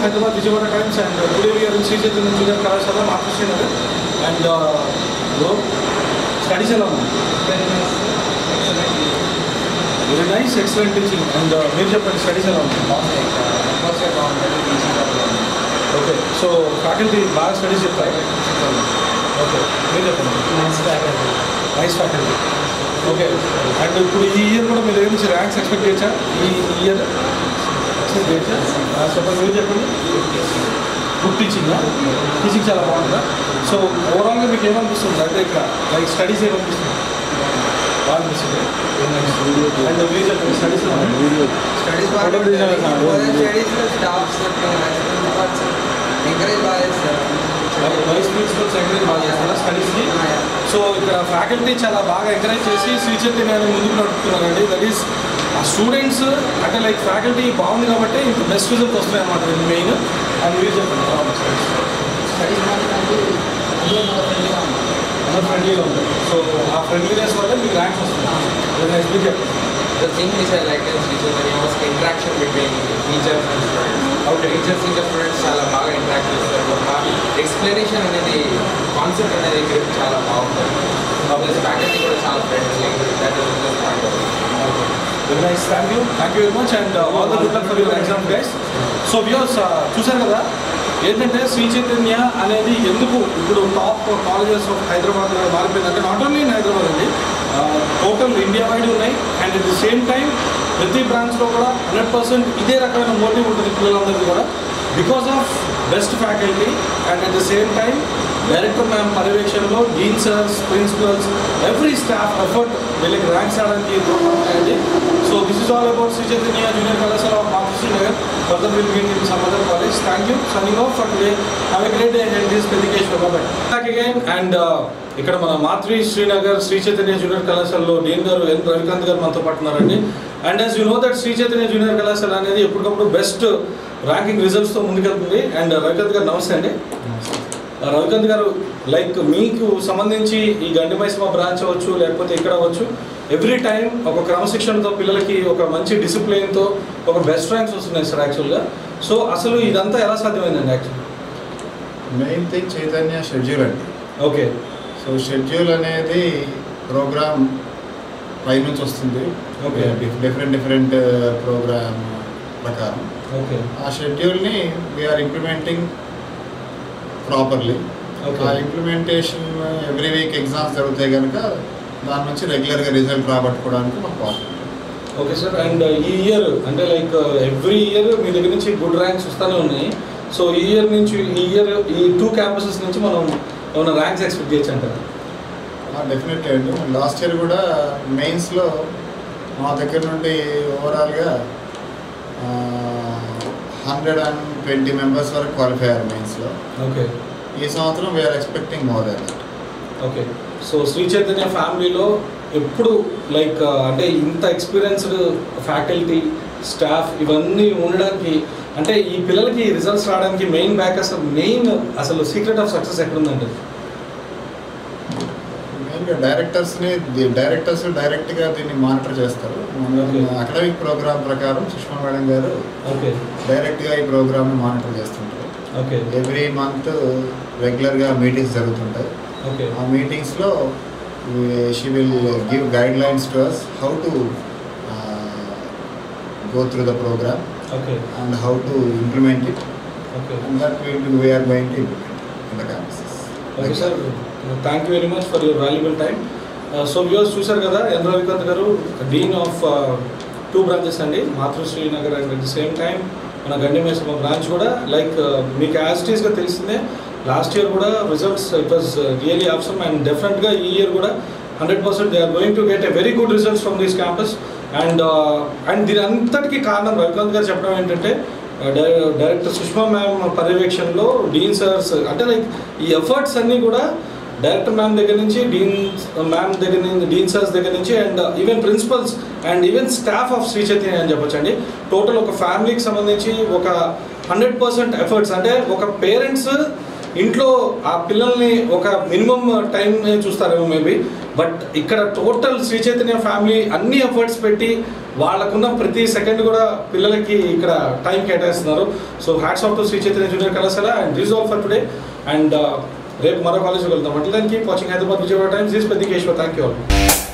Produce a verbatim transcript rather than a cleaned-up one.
Hyderabad Vijayawada Times, and uh, today we are in Sri Chaitanya Junior Kalashala, Maharashtra Nagar, and uh, bro, studies along. Very nice. Excellent. Very nice, excellent teaching, and uh, major studies along. First year on better teaching. Okay, so faculty bar studies cheptara. Okay, major Nice faculty. Nice faculty. Okay, and ఇప్పుడు ఈ year కూడా మీరు ఏం నుంచి ranks expect చేయొచ్చా ఈ year expect చేయొచ్చా? చెప్పండి, మీరు చెప్పండి. గుడ్ టీచింగ్ టీచింగ్ చాలా బాగుంటుందా? సో ఓవరాల్గా మీకు ఏమనిపిస్తుంది అంటే ఇక్కడ లైక్ స్టడీస్ ఏమనిపిస్తుంది? బాగా అనిపిస్తుంది. అండ్ మీరు చెప్పండి, స్టడీస్ స్టడీస్ బాగా స్టడీస్ స్టాఫ్స్ ఎంకరేజ్ బాగా చేస్తారు. వైస్ ప్రిన్సిపల్స్ ఎంకరేజ్ బాగా చేస్తారా స్టడీస్కి? సో ఇక్కడ ఫ్యాకల్టీ చాలా బాగా ఎంకరేజ్ చేసి శ్రీ చైతన్యాన్ని ముందుకు నడుపుతున్నారండి. దట్ ఈస్ ఆ స్టూడెంట్స్ అంటే లైక్ ఫ్యాకల్టీ బాగుంది కాబట్టి ఇంత బెస్ట్ రిజల్ట్ వస్తాయి అన్నమాట మెయిన్. అండ్ మీరు చెప్పండి, స్టడీస్ అందరూ ఫ్రెండ్లీగా ఉంటాయి. సో ఆ ఫ్రెండ్లీనెస్ వల్ల మీకు ర్యాంక్స్ వస్తుంది. నెక్స్ట్ మీరు చెప్పండి. The thing which I like in Sri Chaitanya was interaction between teachers and students. Okay. Teachers and students చాలా బాగా ఇంటరాక్ట్ చేస్తారు. ఎక్స్ప్లెనేషన్ అనేది కాన్సెప్ట్ అనేది గ్రిప్ చాలా బాగుంటుంది. ప్లస్ ఫ్యాకల్టీ కూడా చాలా friendly. That is the point. Very nice, thank you thank you very much, and all the good luck for your exam guys. So viewers చూసారు కదా ఏంటంటే శ్రీ చైతన్య అనేది ఎందుకు ఇప్పుడు టాప్ కాలేజెస్ ఆఫ్ హైదరాబాద్ మారిపోయిందంటే నాట్ ఓన్లీ ఇన్ హైదరాబాద్ అండి, టోటల్ ఇండియా వైడ్ ఉన్నాయి. And at the same time ప్రతి బ్రాంచ్లో కూడా హండ్రెడ్ పర్సెంట్ ఇదే రకమైన మోటివ్ ఉంటుంది పిల్లలందరికీ కూడా, because of best faculty. And at the same time director ma'am పర్యవేక్షణలో dean sirs, principals, every staff effort వీళ్ళకి ర్యాంక్స్ ఆడడానికి దొరుకుతాయండి. So this is all about Sri Chaitanya junior కళాశాల of Mathrusri Nagar. Further will meet in some other college. Thank you, signing off for today. Have a great day and this Peddikeshwar బాబాయ్ back again. And ఇక్కడ మన మాతృ Srinagar Shri Chaitanya junior కళాశాలలో డీన్ గారు ఎన్ రవికాంత్ గారు మనతో పట్టున్నారండి. And as you know that Sri Chaitanya junior కళాశాల అనేది ఎప్పటికప్పుడు బెస్ట్ ర్యాంకింగ్ రిజల్ట్స్తో ముందుకెళ్తుంది. అండ్ రవికాంత్ గారు నమస్తే అండి. రవికాంత్ గారు, లైక్ మీకు సంబంధించి ఈ గండిమైసమ్మ బ్రాంచ్ అవ్వచ్చు లేకపోతే ఇక్కడ అవ్వచ్చు, ఎవ్రీ టైం ఒక క్రమశిక్షణతో పిల్లలకి ఒక మంచి డిసిప్లిన్తో ఒక బెస్ట్ ర్యాంక్స్ వస్తున్నాయి సార్ యాక్చువల్గా. సో అసలు ఇదంతా ఎలా సాధ్యమైందండి actual? Main thing Chaitanya schedule అండి. ఓకే. సో షెడ్యూల్ అనేది ప్రోగ్రామ్ పై నుంచి వస్తుంది. ఓకే. డిఫరెంట్ డిఫరెంట్ ప్రోగ్రామ్ ప్రకారం ఓకే. ఆ షెడ్యూల్ని వీఆర్ ఇంప్లిమెంటింగ్ ప్రాపర్లీ. ఆ ఇంప్లిమెంటేషన్ ఎవ్రీ వీక్ ఎగ్జామ్స్ జరుగుతాయి కనుక దాని నుంచి రెగ్యులర్గా రిజల్ట్ రాబట్టుకోవడానికి మాకు పాసిబుల్. Okay sir. అండ్ ఈ ఇయర్ అంటే లైక్ ఎవ్రీ ఇయర్ మీ దగ్గర నుంచి గుడ్ ర్యాంక్స్ వస్తూనే ఉన్నాయి. సో ఈ ఇయర్ నుంచి ఈ ఇయర్ ఈ టూ క్యాంపసెస్ నుంచి మనం ఏమైనా ర్యాంక్స్ ఎక్స్పెక్ట్ చేయొచ్చు అంటారా? డెఫినెట్లీ అండి. లాస్ట్ ఇయర్ కూడా మెయిన్స్లో మా దగ్గర నుండి ఓవరాల్గా హండ్రెడ్ అండ్ ట్వంటీ మెంబర్స్ వరకు క్వాలిఫై అయ్యారు మెయిన్స్లో. ఓకే. ఈ సంవత్సరం we're expecting more than that. Okay. So Shri Chaitanya ఫ్యామిలీలో ఎప్పుడు లైక్ అంటే ఇంత ఎక్స్పీరియన్స్డ్ ఫ్యాకల్టీ, స్టాఫ్ ఇవన్నీ ఉండడానికి అంటే ఈ పిల్లలకి రిజల్ట్స్ రావడానికి మెయిన్ బ్యాక్ అసలు మెయిన్ అసలు సీక్రెట్ ఆఫ్ సక్సెస్ ఎక్కడుందండి? మెయిన్గా డైరెక్టర్స్ని డైరెక్టర్స్ డైరెక్ట్గా దీన్ని మానిటర్ చేస్తారు. అకాడమిక్ ప్రోగ్రామ్ ప్రకారం సుష్మా మేడం గారు ఓకే డైరెక్ట్గా ఈ ప్రోగ్రామ్ని మానిటర్ చేస్తుంటారు. ఓకే. ఎవ్రీ మంత్ రెగ్యులర్గా మీటింగ్స్ జరుగుతుంటాయి. ఓకే. ఆ మీటింగ్స్లో she will give guidelines to us how to go through the program. Okay. And how to implement it. Okay. And that will be, we are going to implement in the campuses. Okay, like sir. Uh, thank you very much for your valuable time. Uh, so viewers చూసారు కదా, ఎన్ రవికాంత్ గారు dean of two branches అండి, Mathrusri Nagar and at the same time మన Gandimaisamma branch కూడా. Like మీకు as it ఈస్గా తెలిసిందే last year కూడా results it was really awesome. And డెఫినెట్గా ఈ ఇయర్ కూడా hundred percent they are going to get a very good results from this campus. And and దీని అంతటికీ కారణం రవికాంత్ గారు చెప్పడం ఏంటంటే డైరెక్టర్ సుష్మా మ్యామ్ పర్యవేక్షణలో డీన్ సర్స్ అంటే లైక్ ఈ ఎఫర్ట్స్ అన్నీ కూడా డైరెక్టర్ మ్యామ్ దగ్గర నుంచి డీన్ మ్యామ్ దగ్గర నుంచి డీన్ సర్స్ దగ్గర నుంచి and even principals and even staff of Sri Chaitanya అని చెప్పొచ్చండి. టోటల్ ఒక ఫ్యామిలీకి సంబంధించి ఒక హండ్రెడ్ పర్సెంట్ ఎఫర్ట్స్ అంటే ఒక పేరెంట్స్ ఇంట్లో ఆ పిల్లల్ని ఒక మినిమం టైం చూస్తారేమో మేబీ, బట్ ఇక్కడ టోటల్ శ్రీ చైతన్య ఫ్యామిలీ అన్ని ఎఫర్ట్స్ పెట్టి వాళ్ళకున్న ప్రతి సెకండ్ కూడా పిల్లలకి ఇక్కడ టైం కేటాయిస్తున్నారు. So hats off to Sri Chaitanya junior కళాశాల and this all for today. And రేపు మరో కాలేజ్కి వెళ్తాం. అంటే దానికి watching Hyderabad Vijayawada Times. This Peddikeshwar. Thank you all.